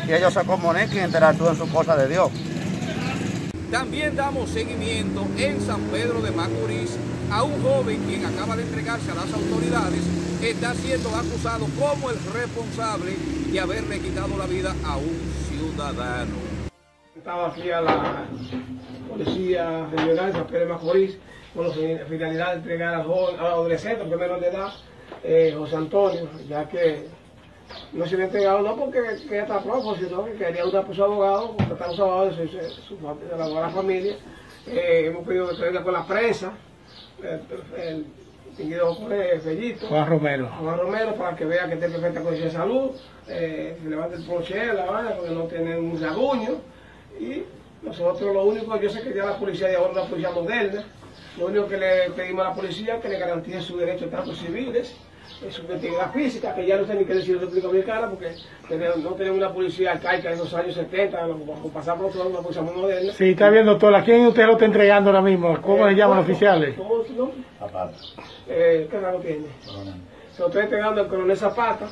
y ellos se comuniquen y interactúen su cosa de Dios. También damos seguimiento en San Pedro de Macorís a un joven quien acaba de entregarse a las autoridades, está siendo acusado como el responsable de haberle quitado la vida a un ciudadano. Estaba aquí a la Policía Regional de San Pedro de Macorís con la finalidad de entregar al adolescente, que menor de edad, José Antonio, ya que no se había entregado no porque está prófugo, sino que quería usar por su abogado, porque está los abogados de la familia. Hemos pedido que venga con la prensa, el distinguido Fellito, Juan Romero, para que vea que esté en perfecta condición de salud, se levante el proche, la vaina, porque no tiene un rasguño. Y nosotros lo único, yo sé que ya la policía de ahora es una policía moderna, lo único que le pedimos a la policía es que le garantice sus derechos tanto civiles, su integridad física, que ya no sé ni qué decir en República Dominicana, porque no tenemos una policía arcaica de los años 70, pasamos por otra una policía muy moderna. Sí, está viendo, doctor, ¿a quién usted lo está entregando ahora mismo? ¿Cómo se llaman los oficiales? ¿Cómo es su nombre? Zapata. ¿Qué rango tiene? Se lo estoy entregando al coronel Zapata,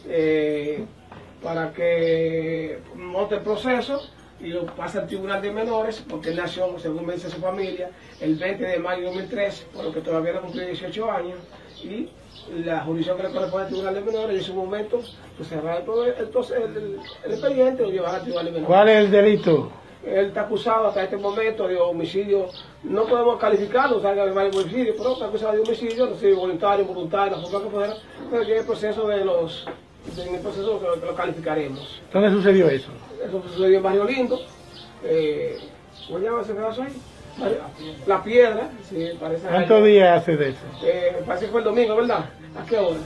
para que monte el proceso y lo pase al Tribunal de Menores, porque él nació, según me dice su familia, el 20 de mayo de 2003, por lo que todavía no cumplió 18 años, y la jurisdicción que le corresponde al Tribunal de Menores, en su momento, pues cerrar todo el expediente y lo llevará al Tribunal de Menores. ¿Cuál es el delito? Él está acusado hasta este momento de homicidio, no podemos calificarlo, salga de varios homicidios, pero está acusado de homicidio, no sé, voluntario, involuntario, la forma que fuera, pero en el proceso lo calificaremos. ¿Dónde sucedió eso? Eso sucedió en Barrio Lindo. ¿Cómo se llama ese pedazo ahí? La Piedra, sí, parece. ¿Cuántos días hace de eso? Parece que fue el domingo, ¿verdad? ¿A qué hora?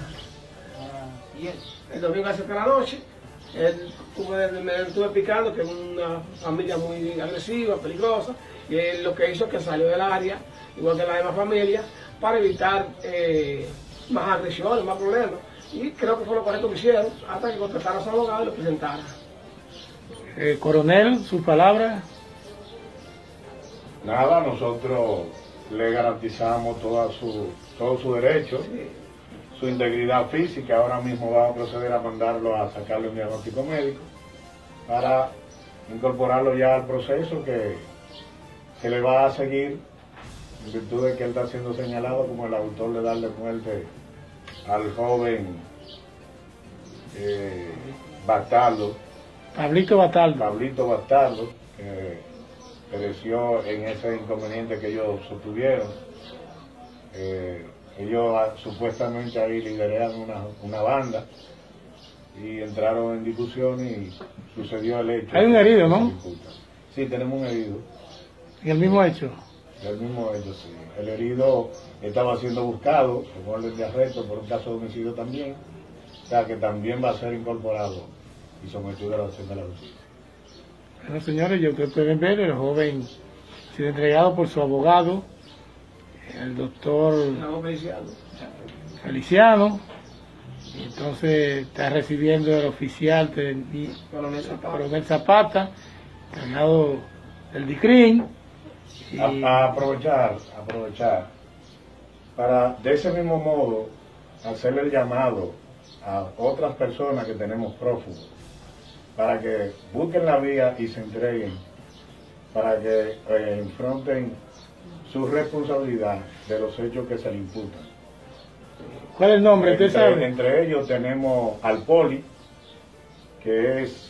El domingo hace la noche. Me estuve explicando que es una familia muy agresiva, peligrosa, y él lo que hizo es que salió del área, igual que la demás familia, para evitar más agresiones, más problemas. Y creo que fue lo correcto que hicieron, hasta que contrataron a su abogado y lo presentaran. Coronel, sus palabras. Nada, nosotros le garantizamos todo su derecho, sí, su integridad física. Ahora mismo vamos a proceder a mandarlo a sacarle un diagnóstico médico para incorporarlo ya al proceso que se le va a seguir en virtud de que él está siendo señalado como el autor de darle muerte al joven Pablito Bastardo, que pereció en ese inconveniente que ellos sostuvieron. Ellos supuestamente ahí lideran una banda y entraron en discusión y sucedió el hecho. Hay un herido, ¿no? Sí, tenemos un herido. ¿Y el mismo hecho? El mismo hecho, sí. El herido estaba siendo buscado con orden de arresto por un caso de homicidio también, o sea que también va a ser incorporado y sometido a la acción de la justicia. Bueno, señores, ya ustedes pueden ver, el joven ha sido entregado por su abogado, el doctor Feliciano, y entonces está recibiendo el oficial coronel Zapata, encargado del DICRIN. Y a aprovechar para de ese mismo modo hacerle el llamado a otras personas que tenemos prófugos para que busquen la vía y se entreguen, para que enfrenten su responsabilidad de los hechos que se le imputan. ¿Cuál es el nombre? ¿Usted sabe? Entre ellos tenemos al Poli, que es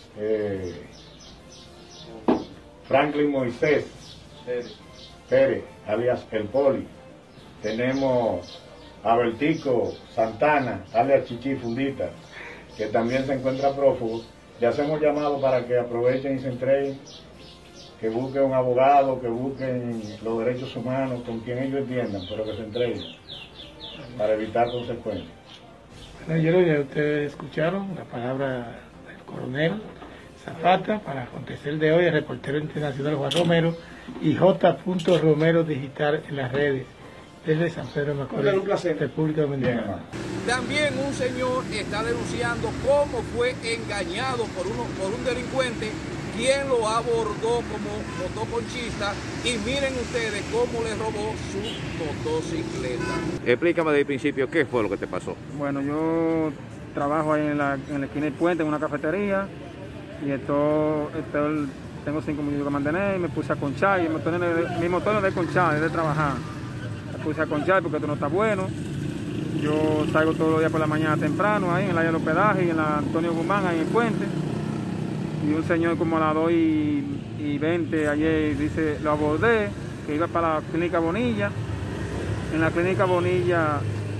Franklin Moisés Pérez, alias el Poli. Tenemos a Bertico Santana, alias Chichi Fundita, que también se encuentra prófugo. Le hacemos llamado para que aprovechen y se entreguen, que busquen un abogado, que busquen los derechos humanos con quien ellos entiendan, pero que se entreguen para evitar consecuencias. Bueno, ya ustedes escucharon la palabra del coronel Zapata para acontecer de hoy, el reportero internacional Juan Romero y J. Romero Digital en las redes desde San Pedro de Macorís, República Dominicana. También un señor está denunciando cómo fue engañado por un delincuente quien lo abordó como motoconchista y miren ustedes cómo le robó su motocicleta. Explícame desde el principio qué fue lo que te pasó. Bueno, yo trabajo ahí en la esquina del puente en una cafetería. y tengo 5 minutos que mantener y me puse a conchar, y mi motor no es de conchar, es de trabajar. Me puse a conchar porque esto no está bueno. Yo salgo todos los días por la mañana temprano ahí en el área del hospedaje y en la Antonio Guzmán, ahí en el puente. Y un señor como a las 2:20 ayer dice, lo abordé, que iba para la clínica Bonilla. En la clínica Bonilla,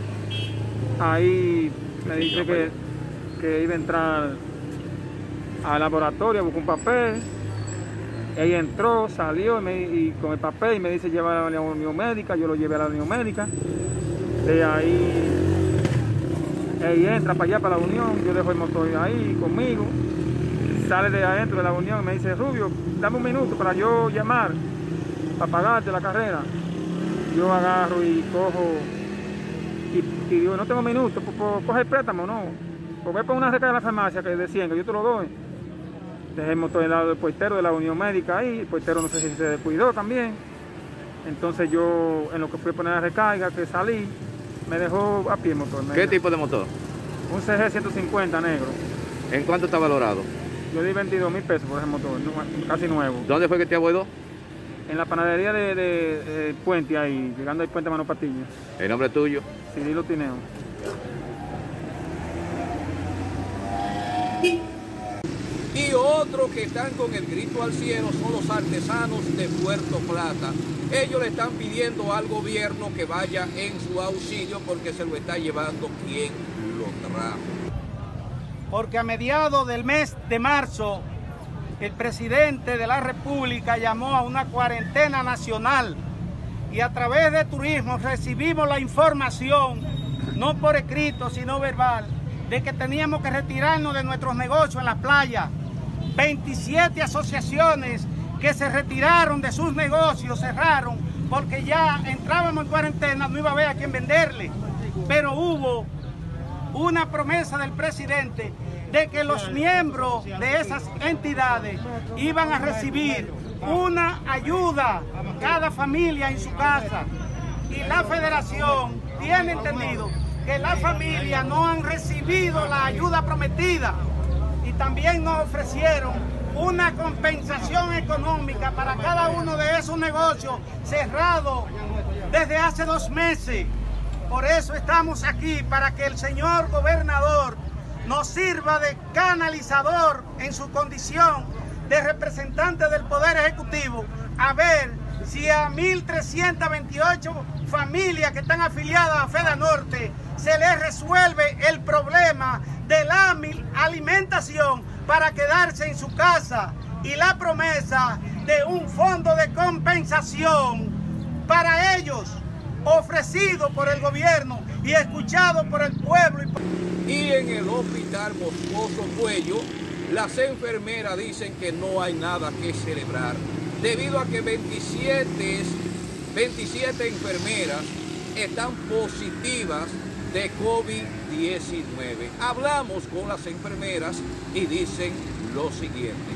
ahí me dice que iba a entrar al laboratorio, buscó un papel. Ella entró, salió y con el papel y me dice llevar a la Unión Médica. Yo lo llevé a la Unión Médica. De ahí, ella entra para allá, para la Unión. Yo dejo el motor ahí conmigo. Sale de adentro de la Unión y me dice, Rubio, dame un minuto para yo llamar, para pagarte la carrera. Yo agarro y cojo y digo, no tengo minutos, pues coge el préstamo, no. Pues ve por una recarga de la farmacia que de 100, que yo te lo doy. Dejé el motor del lado del portero de la Unión Médica ahí, el portero no sé si se descuidó también. Entonces yo, en lo que fui a poner la recarga, que salí, me dejó a pie el motor. ¿Qué tipo de motor? Un CG 150 negro. ¿En cuánto está valorado? Yo di 22.000 pesos por ese motor, casi nuevo. ¿Dónde fue que te abordó? En la panadería de Puente ahí, llegando al Puente Mano Patiño. ¿El nombre tuyo? Cirilo Tineo. Y otros que están con el grito al cielo son los artesanos de Puerto Plata. Ellos le están pidiendo al gobierno que vaya en su auxilio porque se lo está llevando quien lo trajo. Porque a mediados del mes de marzo, el presidente de la República llamó a una cuarentena nacional y a través de turismo recibimos la información, no por escrito, sino verbal, de que teníamos que retirarnos de nuestros negocios en las playas. 27 asociaciones que se retiraron de sus negocios, cerraron, porque ya entrábamos en cuarentena, no iba a haber a quién venderle. Pero hubo una promesa del presidente de que los miembros de esas entidades iban a recibir una ayuda, cada familia en su casa. Y la federación tiene entendido que las familias no han recibido la ayuda prometida y también nos ofrecieron una compensación económica para cada uno de esos negocios cerrados desde hace 2 meses. Por eso estamos aquí, para que el señor gobernador nos sirva de canalizador en su condición de representante del Poder Ejecutivo, a ver si a 1.328 familias que están afiliadas a FEDANorte se les resuelve el problema de la alimentación para quedarse en su casa, y la promesa de un fondo de compensación para ellos, ofrecido por el gobierno y escuchado por el pueblo. Y en el hospital Moscoso Cuello, las enfermeras dicen que no hay nada que celebrar, debido a que 27 enfermeras están positivas de COVID-19. Hablamos con las enfermeras y dicen lo siguiente.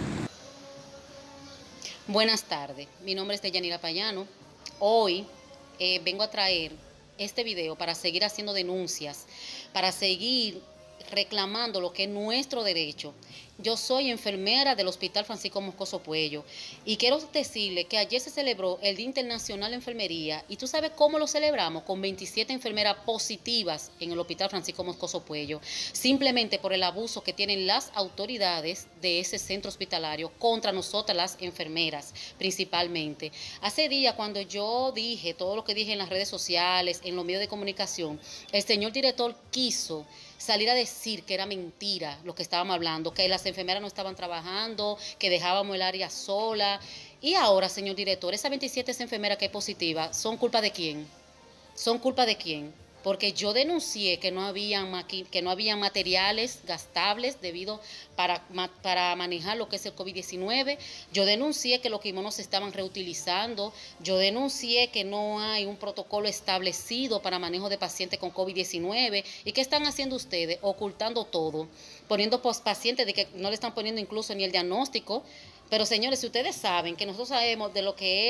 Buenas tardes, mi nombre es Deyanira Payano. Hoy vengo a traer este video para seguir haciendo denuncias, para seguir reclamando lo que es nuestro derecho. Yo soy enfermera del Hospital Francisco Moscoso Puello y quiero decirle que ayer se celebró el Día Internacional de Enfermería, y tú sabes cómo lo celebramos, con 27 enfermeras positivas en el Hospital Francisco Moscoso Puello, simplemente por el abuso que tienen las autoridades de ese centro hospitalario contra nosotras las enfermeras principalmente. Hace días, cuando yo dije todo lo que dije en las redes sociales, en los medios de comunicación, el señor director quiso salir a decir que era mentira lo que estábamos hablando, que las enfermeras no estaban trabajando, que dejábamos el área sola. Y ahora, señor director, esas 27 enfermeras que es positiva, ¿son culpa de quién? ¿Son culpa de quién? Porque yo denuncié que no habían materiales gastables debido para manejar lo que es el COVID-19. Yo denuncié que los kimonos se estaban reutilizando. Yo denuncié que no hay un protocolo establecido para manejo de pacientes con COVID-19. ¿Y qué están haciendo ustedes? Ocultando todo, poniendo pacientes de que no le están poniendo incluso ni el diagnóstico. Pero señores, si ustedes saben que nosotros sabemos de lo que es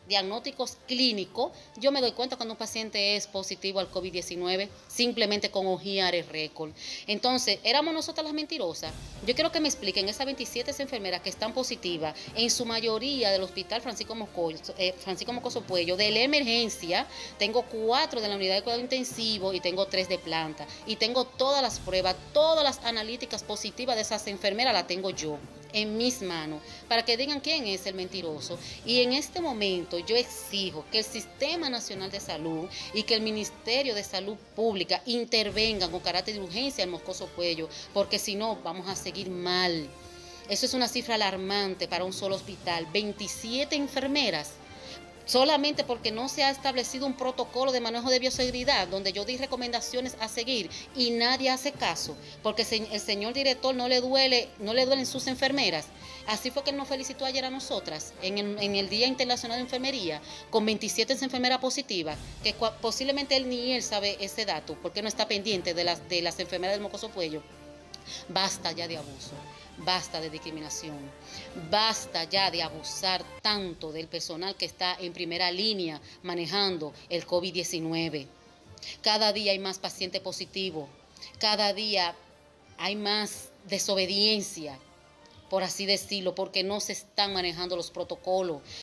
diagnósticos clínicos, yo me doy cuenta cuando un paciente es positivo al COVID-19 simplemente con hojear el récord. Entonces, ¿éramos nosotras las mentirosas? Yo quiero que me expliquen esas 27 enfermeras que están positivas, en su mayoría del Hospital Francisco Mocoso Puello, de la emergencia. Tengo 4 de la unidad de cuidado intensivo y tengo 3 de planta. Y tengo todas las pruebas, todas las analíticas positivas de esas enfermeras las tengo yo en mis manos, para que digan quién es el mentiroso. Y en este momento yo exijo que el Sistema Nacional de Salud y que el Ministerio de Salud Pública intervengan con carácter de urgencia en Moscoso Puello, porque si no vamos a seguir mal. Eso es una cifra alarmante para un solo hospital, 27 enfermeras. Solamente porque no se ha establecido un protocolo de manejo de bioseguridad donde yo di recomendaciones a seguir y nadie hace caso, porque el señor director no le duelen sus enfermeras. Así fue que él nos felicitó ayer a nosotras en el Día Internacional de Enfermería con 27 enfermeras positivas, que posiblemente ni él sabe ese dato porque no está pendiente de las enfermeras del Mocoso Puello. Basta ya de abuso. Basta de discriminación, basta ya de abusar tanto del personal que está en primera línea manejando el COVID-19. Cada día hay más pacientes positivos, cada día hay más desobediencia, por así decirlo, porque no se están manejando los protocolos.